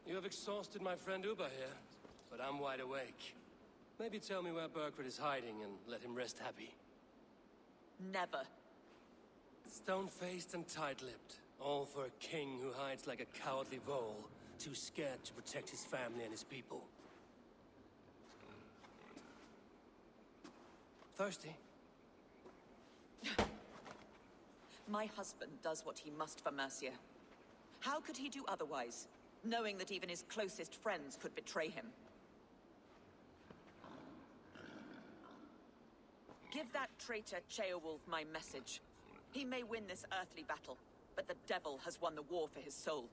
You have exhausted my friend Uba here, but I'm wide awake. Maybe tell me where Burkred is hiding and let him rest happy. Never. Stone-faced and tight-lipped. All for a king who hides like a cowardly vole, too scared to protect his family and his people. Thirsty? My husband does what he must for Mercia. How could he do otherwise, knowing that even his closest friends could betray him? Give that traitor Ceolwulf my message. He may win this earthly battle, but the devil has won the war for his soul.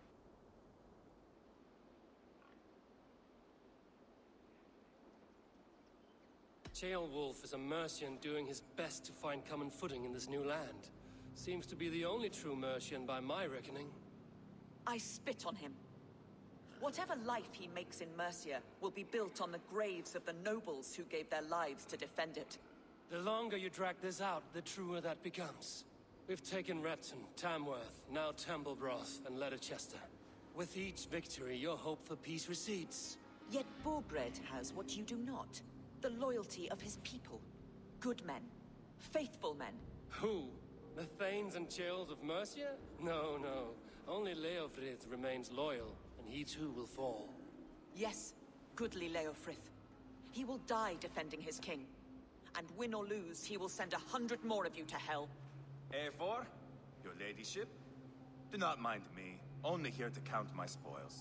Ceolwulf is a Mercian doing his best to find common footing in this new land. Seems to be the only true Mercian by my reckoning. I spit on him. Whatever life he makes in Mercia will be built on the graves of the nobles who gave their lives to defend it. The longer you drag this out, the truer that becomes. We've taken Repton, Tamworth, now Templebroth, and Leicester. With each victory, your hope for peace recedes. Yet Borgred has what you do not. The loyalty of his people. Good men. Faithful men. Who? The Thanes and Chills of Mercia? No, no. Only Leofrith remains loyal, and he too will fall. Yes, goodly Leofrith. He will die defending his king. And win or lose, he will send 100 more of you to hell. Eivor, your ladyship? Do not mind me. Only here to count my spoils.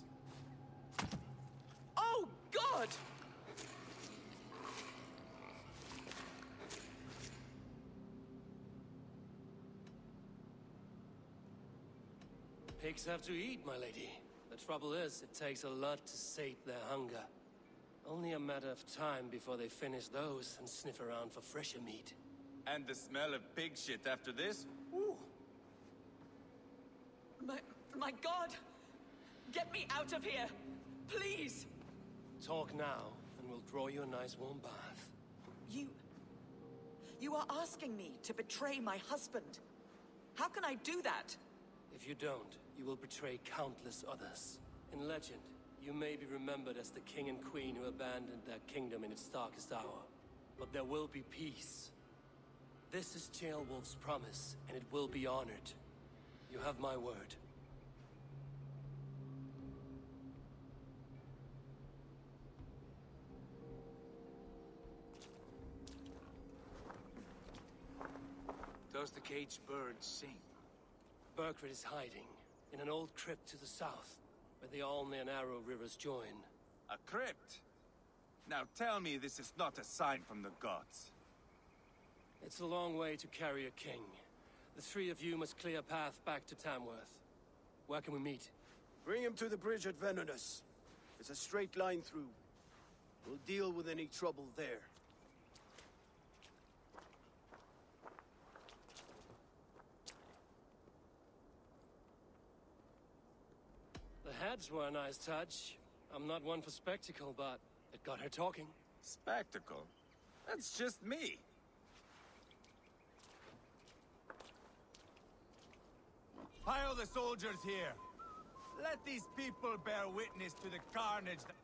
Oh, God! Pigs have to eat, my lady. The trouble is, it takes a lot to sate their hunger. Only a matter of time before they finish those and sniff around for fresher meat. And the smell of pig shit after this? Ooh. My God! Get me out of here! Please! Talk now, and we'll draw you a nice warm bath. You are asking me to betray my husband. How can I do that? If you don't, you will betray countless others. In legend, you may be remembered as the king and queen who abandoned their kingdom in its darkest hour. But there will be peace. This is Ceolwulf's promise, and it will be honored. You have my word. Does the caged bird sing? Burkred is hiding in an old crypt to the south, where the Alne and Arrow rivers join. A crypt? Now tell me this is not a sign from the gods. It's a long way to carry a king. The three of you must clear a path back to Tamworth. Where can we meet? Bring him to the bridge at Venonus. It's a straight line through. We'll deal with any trouble there. The heads were a nice touch. I'm not one for spectacle, but it got her talking. Spectacle? That's just me. Pile the soldiers here. Let these people bear witness to the carnage that...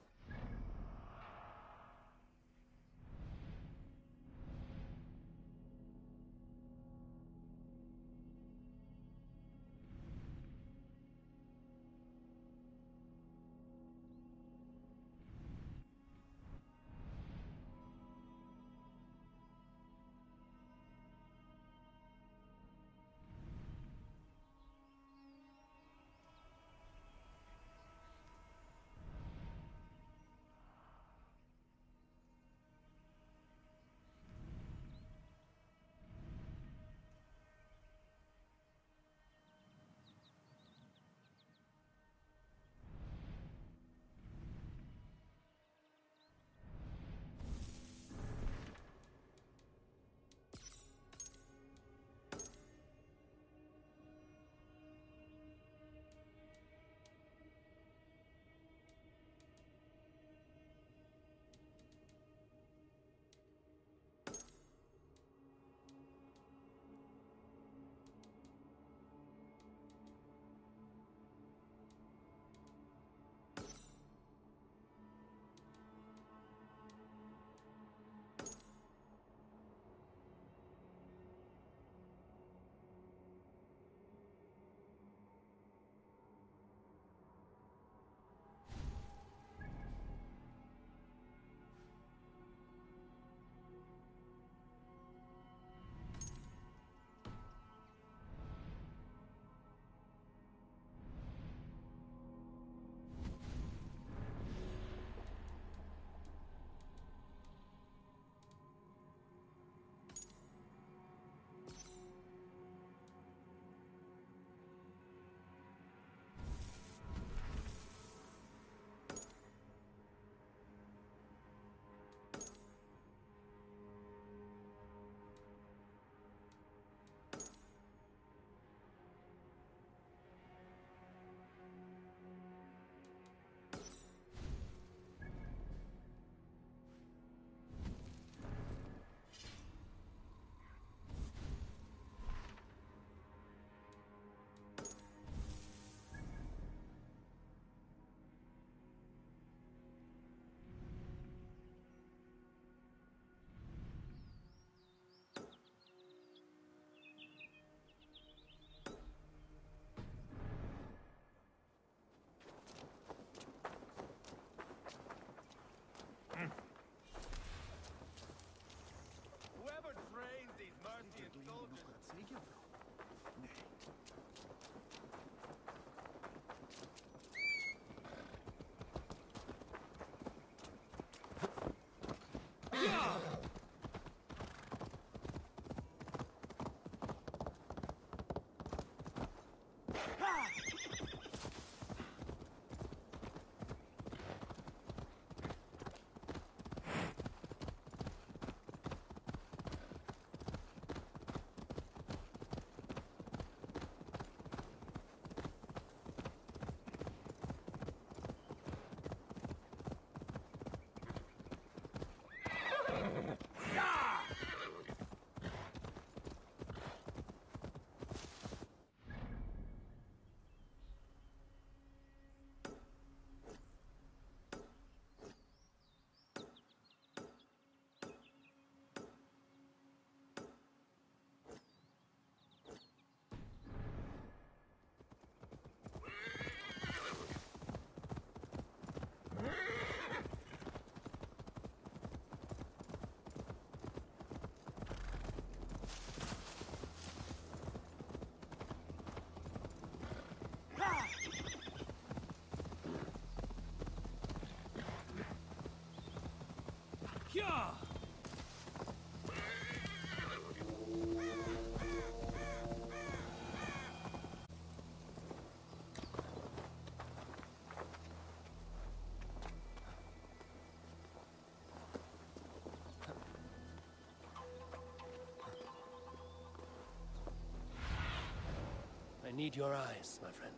need your eyes, my friend.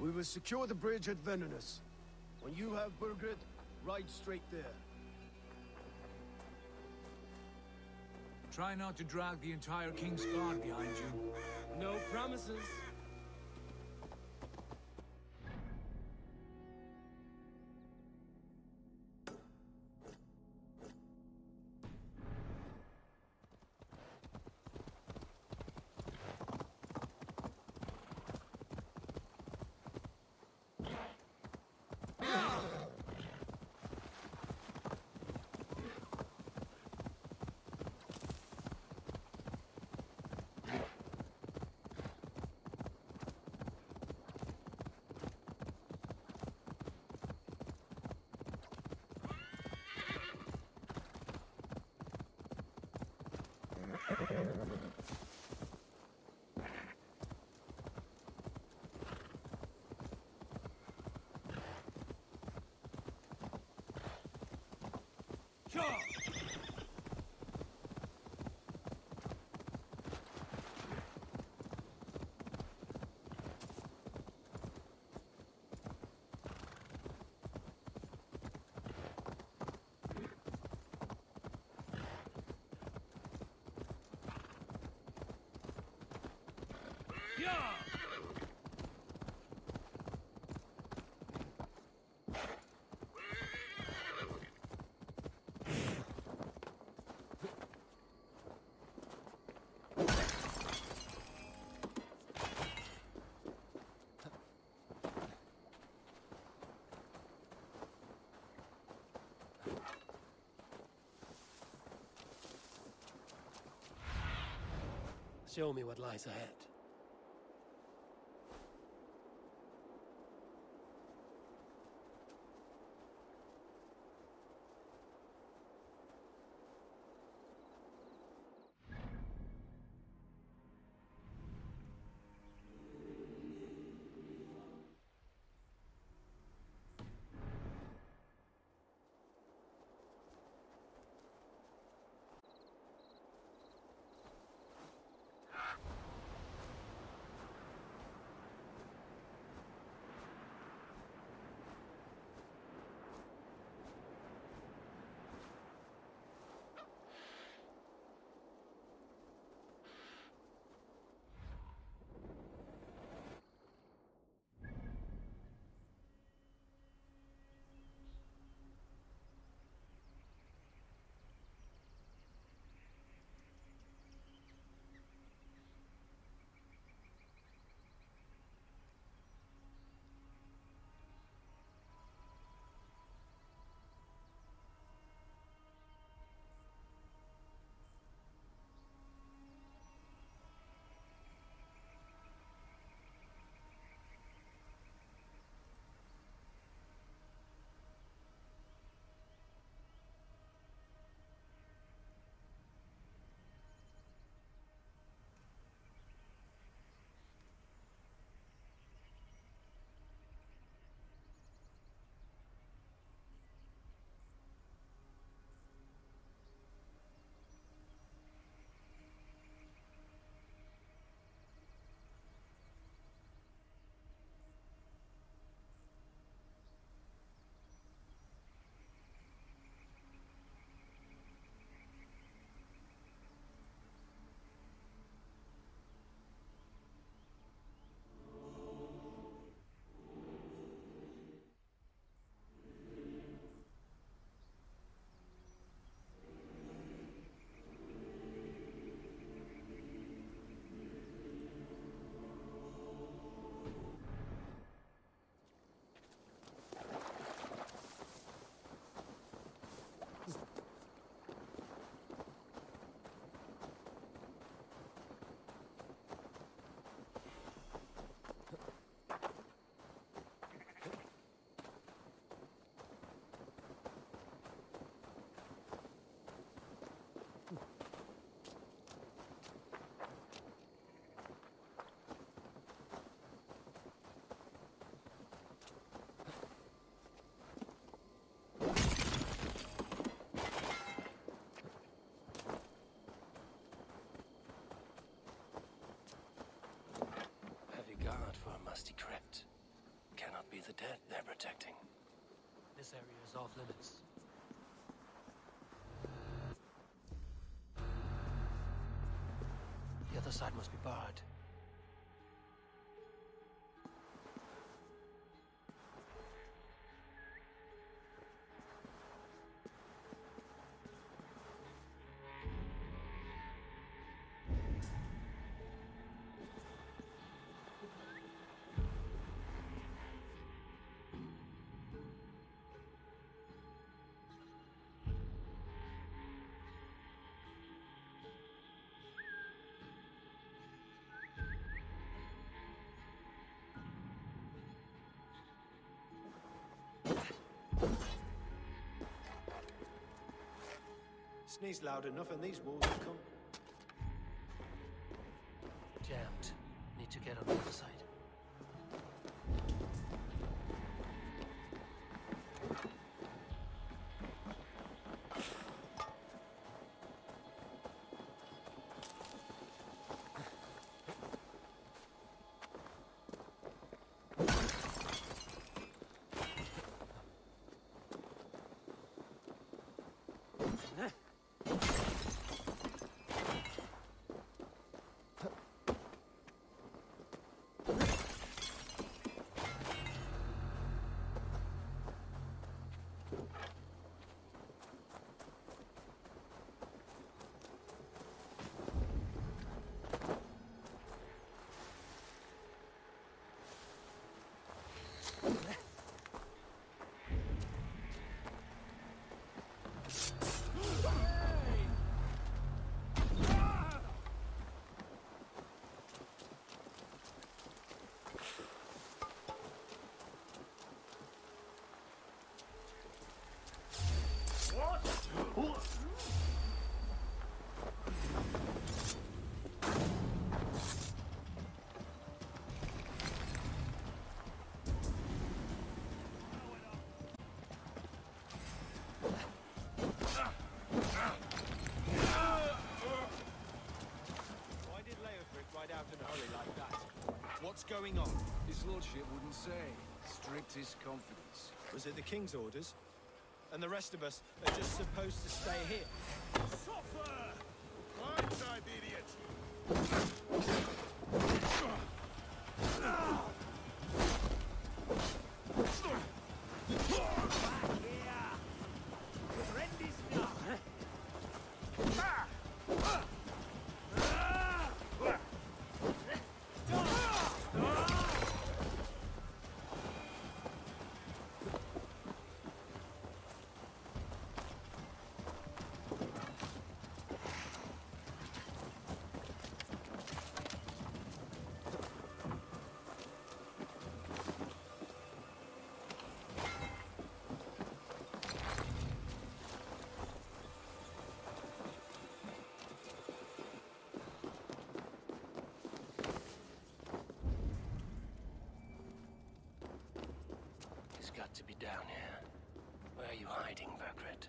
We will secure the bridge at Venonus. When you have Burgred, ride straight there. Try not to drag the entire King's Guard behind you. No promises. Show me what lies ahead. Heavy guard for a musty crypt. dead they're protecting. This area is off limits. The other side must be barred. Sneeze loud enough and these walls will come. Jammed. Need to get on the other side. Why did Leofric ride out in a hurry like that? What's going on? His lordship wouldn't say. Strictest confidence. Was it the king's orders? And the rest of us are just supposed to stay here? Suffer! Blindside, idiot! He's got to be down here. Where are you hiding, Burgred?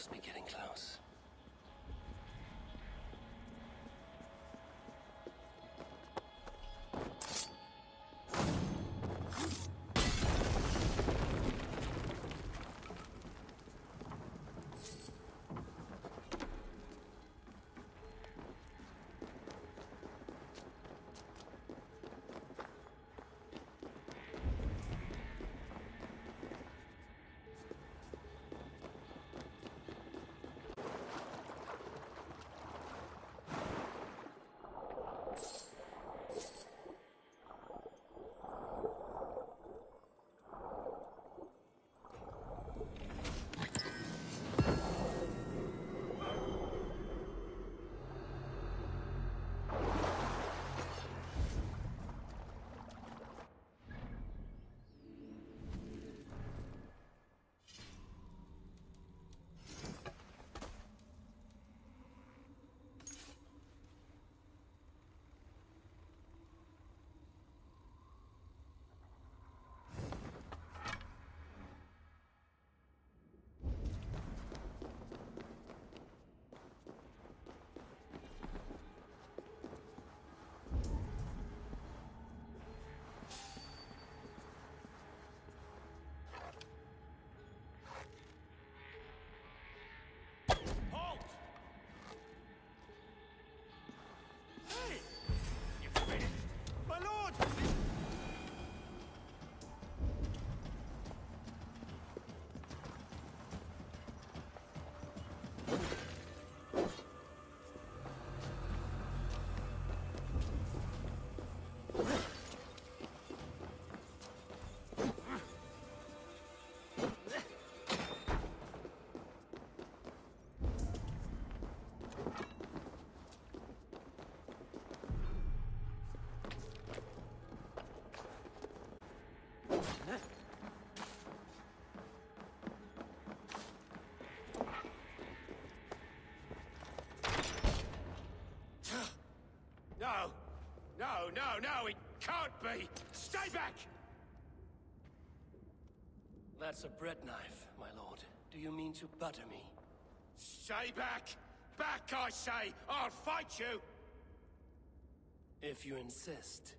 must be getting close. Halt! Hey! You finished? My lord! No! No, no, no! It can't be! Stay back! That's a bread knife, my lord. Do you mean to butter me? Stay back! Back, I say! I'll fight you! If you insist.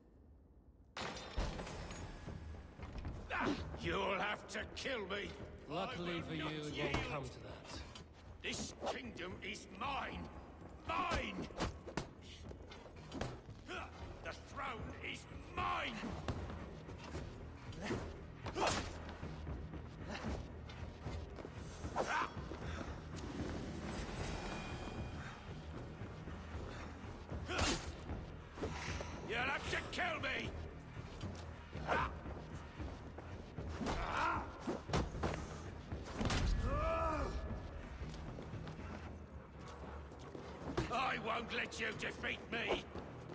You'll have to kill me! Luckily for you, it won't yield. come to that. This kingdom is mine! Mine! The throne is mine! You'll have to kill me! I won't let you defeat me!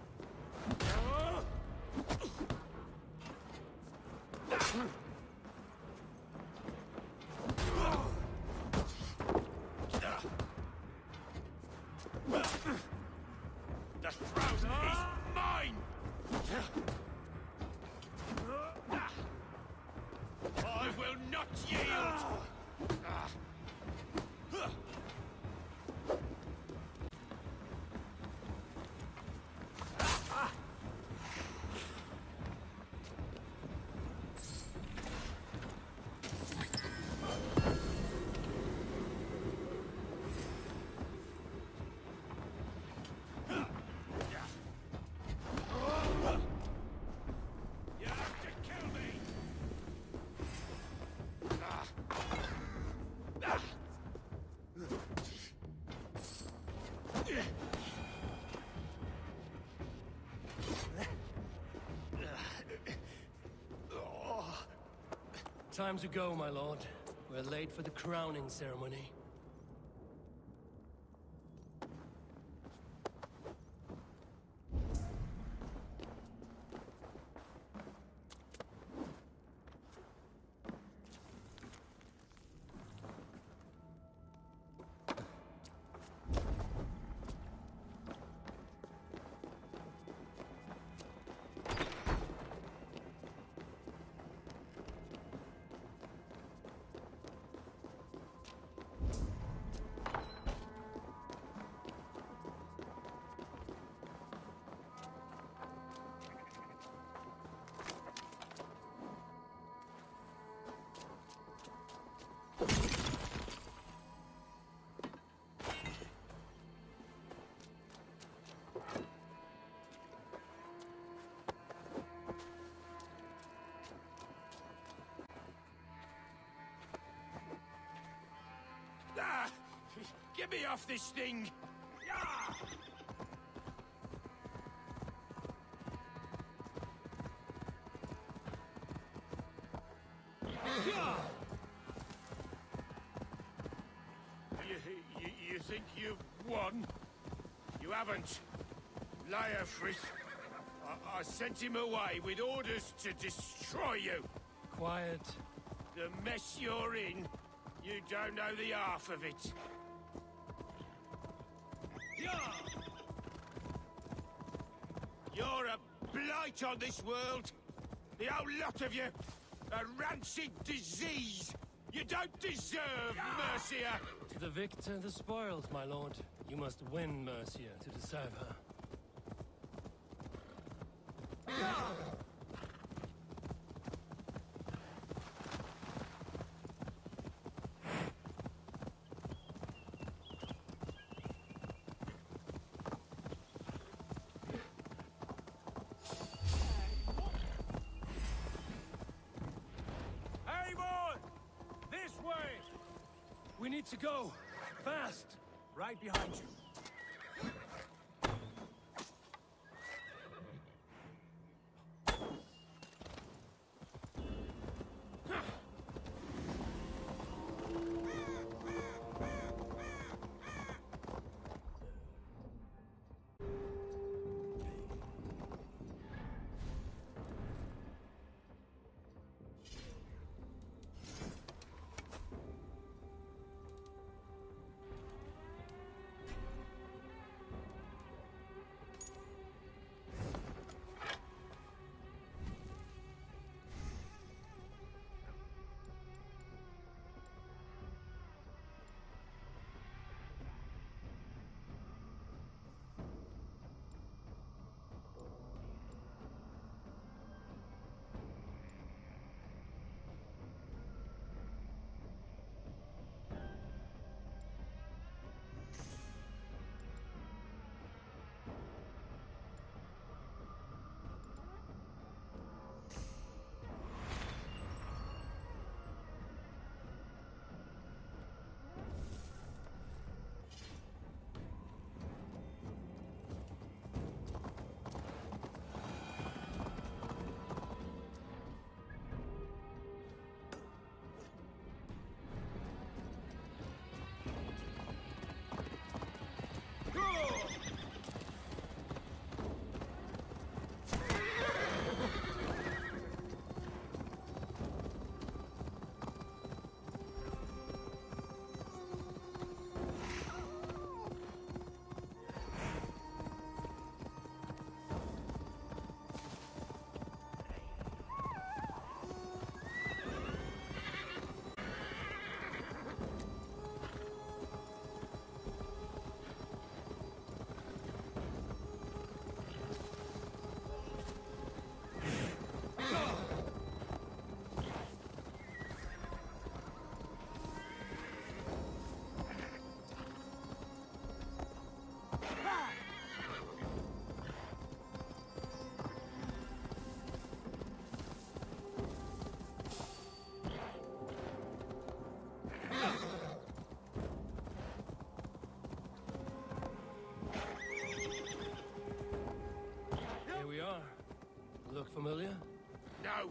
The throne is mine! I will not yield! You have to kill me! Time to go, my lord. We're late for the crowning ceremony. Get me off this thing! Yeah! You think you've won? You haven't. Leofrith. I sent him away with orders to destroy you. Quiet. The mess you're in, you don't know the half of it. You're a blight on this world. The whole lot of you. A rancid disease. You don't deserve Mercia. To the victor, the spoils, my lord. You must win Mercia to deserve her. We need to go. Fast. Right behind you. Look familiar? No!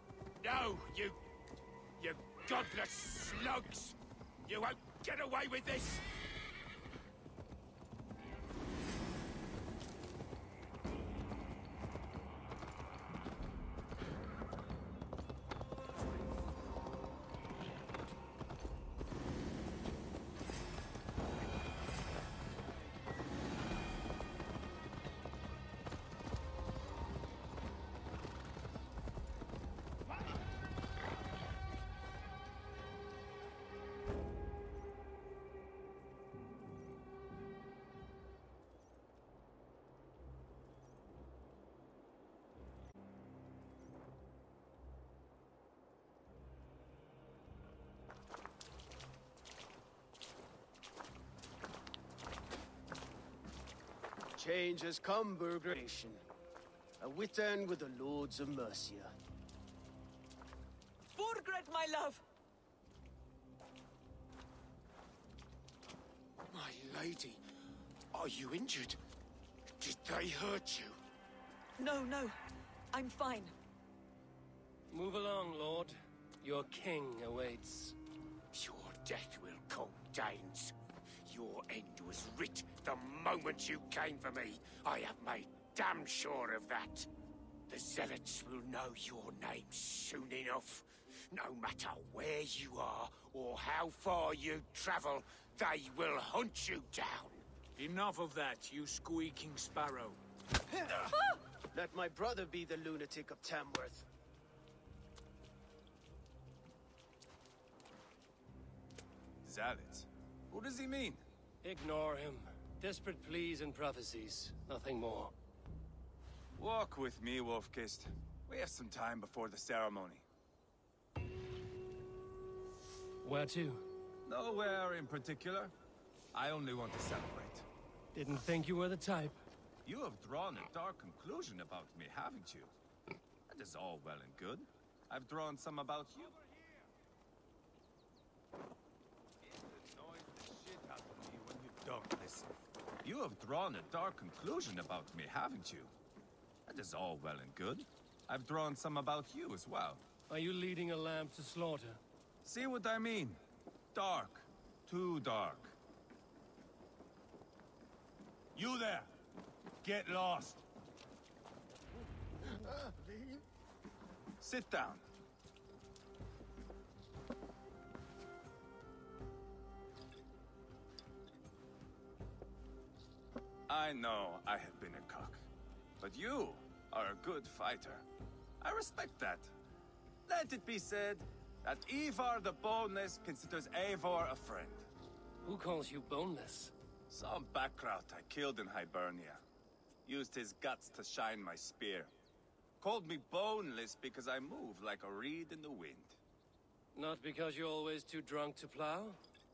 No, you godless slugs! You won't get away with this! Change has come, Burger Nation. A Witan with the Lords of Mercia. Burgred, my love! lady, are you injured? Did they hurt you? No, no. I'm fine. Move along, Lord. Your king awaits. Your death will come, Danes. Your end was writ the moment you came for me. I have made damn sure of that. The Zealots will know your name soon enough. No matter where you are or how far you travel, they will hunt you down. Enough of that, you squeaking sparrow. Let my brother be the lunatic of Tamworth. Zealots? What does he mean? Ignore him. Desperate pleas and prophecies. Nothing more. Walk with me, Wolfkist. We have some time before the ceremony. Where to? Nowhere in particular. I only want to celebrate. Didn't think you were the type. You have drawn a dark conclusion about me, haven't you? That is all well and good. I've drawn some about you. It annoys the shit out of me when you don't listen. You have drawn a dark conclusion about me, haven't you? That is all well and good. I've drawn some about you as well. Are you leading a lamb to slaughter? See what I mean? Dark. Too dark. You there! Get lost! Sit down. I know I have been a cock, but you are a good fighter. I respect that. Let it be said that Ivar the Boneless considers Eivor a friend. Who calls you boneless? Some backrout I killed in Hibernia. Used his guts to shine my spear. Called me boneless because I move like a reed in the wind. Not because you're always too drunk to plow?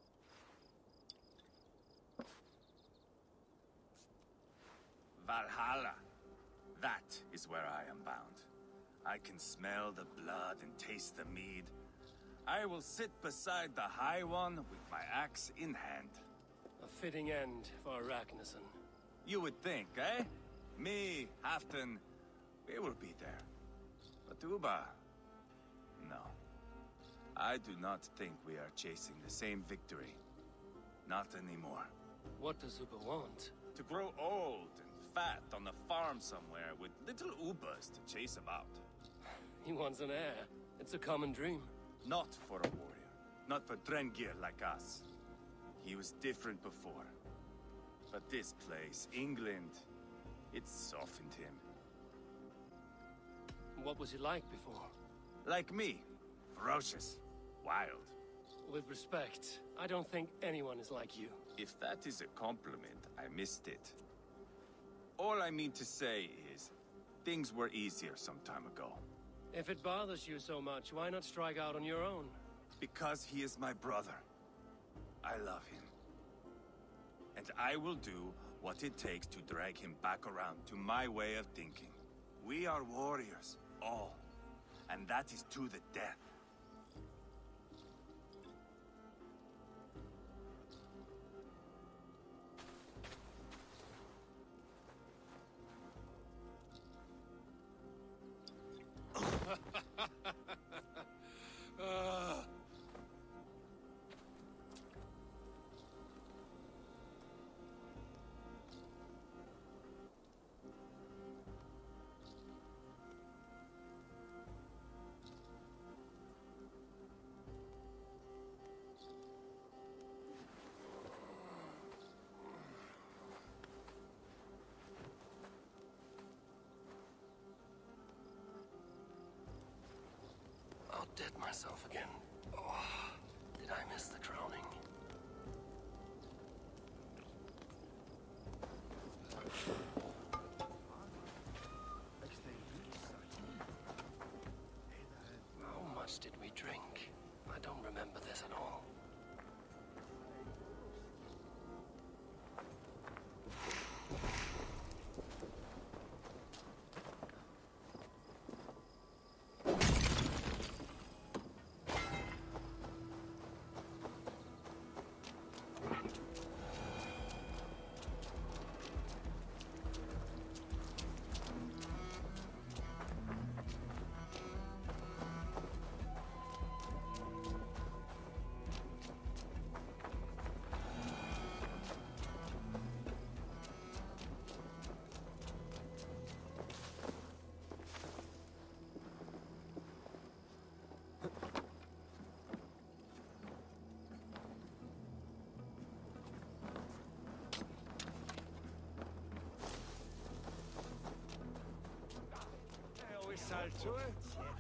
Valhalla. That is where I am bound. I can smell the blood and taste the mead. I will sit beside the High One with my axe in hand. A fitting end for Arachnason. You would think, eh? Me, Halfdan, we will be there. But Uba... no. I do not think we are chasing the same victory. Not anymore. What does Uba want? To grow old and fat on a farm somewhere with little Ubas to chase about. He wants an heir. It's a common dream. Not for a warrior. Not for Drengir like us. He was different before. But this place, England, it softened him. What was he like before? Like me. Ferocious. Wild. With respect, I don't think anyone is like you. If that is a compliment, I missed it. All I mean to say is, things were easier some time ago. If it bothers you so much, why not strike out on your own? Because he is my brother. I love him. And I will do what it takes to drag him back around to my way of thinking. We are warriors, all. And that is to the death. I'll dead myself again. Oh, did I miss the drowning? How much did we drink? I don't remember this at all. to it.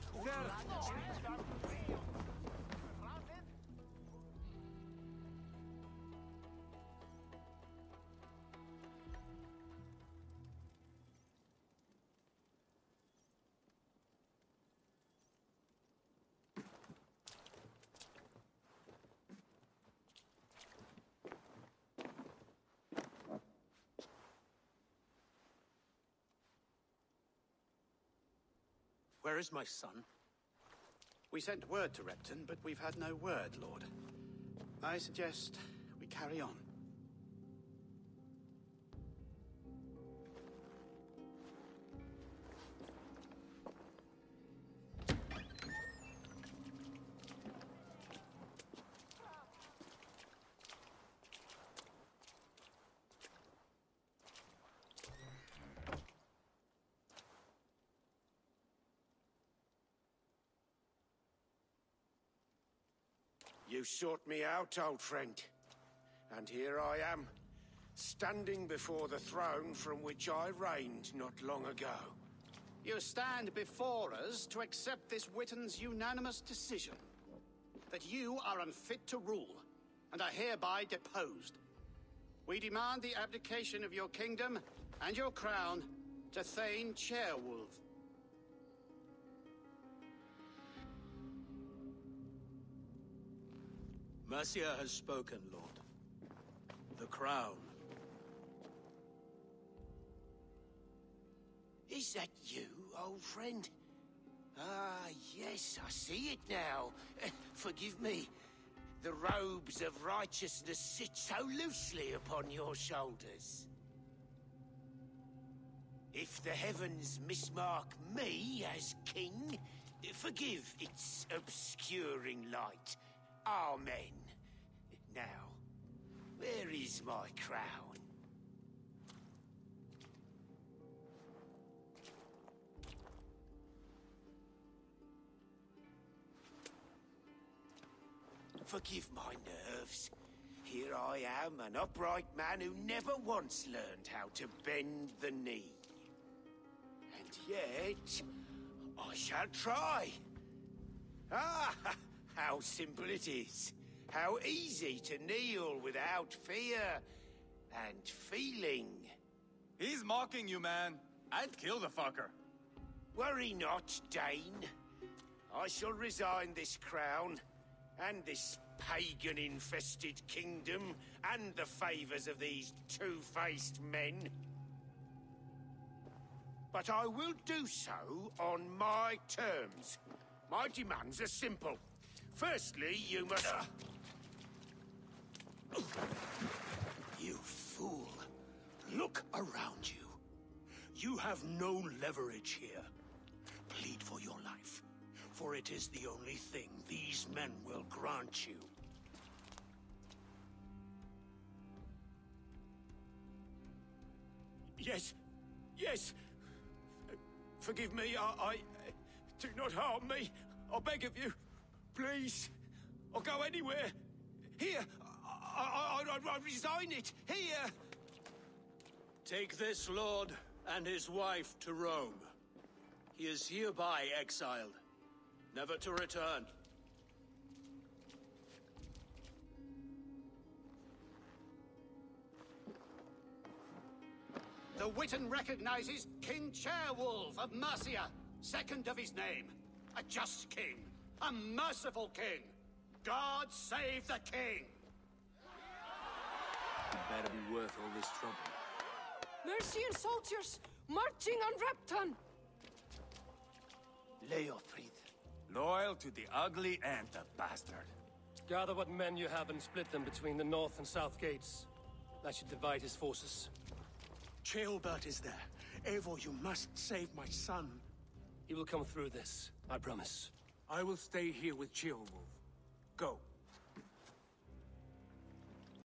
Where is my son? We sent word to Repton, but we've had no word, Lord. I suggest we carry on. You sought me out, old friend. And here I am, standing before the throne from which I reigned not long ago. You stand before us to accept this Witten's unanimous decision. That you are unfit to rule, and are hereby deposed. We demand the abdication of your kingdom and your crown to Thane Ceolwulf. Mercia has spoken, Lord. The crown. Is that you, old friend? Ah, yes, I see it now. Forgive me. The robes of righteousness sit so loosely upon your shoulders. If the heavens mismark me as king, forgive its obscuring light. Amen. Now, where is my crown? Forgive my nerves. Here I am, an upright man who never once learned how to bend the knee. And yet, I shall try. Ah, how simple it is. How easy to kneel without fear and feeling. He's mocking you, man. I'd kill the fucker. Worry not, Dane. I shall resign this crown, and this pagan-infested kingdom, and the favors of these two-faced men. But I will do so on my terms. My demands are simple. Firstly, you must... You fool. Look around you. You have no leverage here. Plead for your life, for it is the only thing these men will grant you. Yes. Yes. Forgive me, I... Do not harm me. I beg of you. Please. I'll go anywhere. Here. I resign it. Here. Take this lord and his wife to Rome. He is hereby exiled, never to return. The Witten recognizes King Ceolwulf of Mercia, second of his name. A just king. A merciful king. God save the king! Better be worth all this trouble. Mercian soldiers, marching on Repton! Leofrid. Loyal to the ugly and the bastard. Gather what men you have and split them between the north and south gates. That should divide his forces. Ceolbert is there. Eivor, you must save my son. He will come through this, I promise. I will stay here with Ceolwulf. Go.